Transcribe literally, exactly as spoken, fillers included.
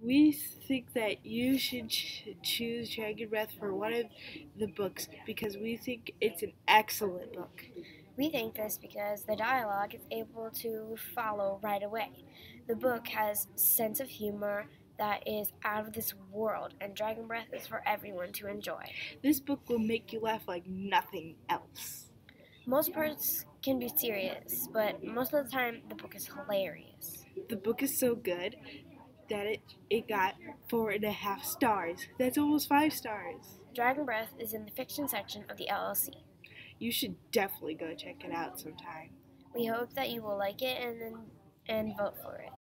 We think that you should ch- choose Dragon Breath for one of the books because we think it's an excellent book. We think this because the dialogue is able to follow right away. The book has sense of humor that is out of this world, and Dragon Breath is for everyone to enjoy. This book will make you laugh like nothing else. Most parts can be serious, but most of the time the book is hilarious. The book is so good that it, it got four and a half stars. That's almost five stars. Dragon Breath is in the fiction section of the L L C. You should definitely go check it out sometime. We hope that you will like it and and vote for it.